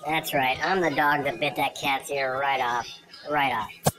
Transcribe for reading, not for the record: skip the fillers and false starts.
That's right. I'm the dog that bit that cat's ear right off. Right off.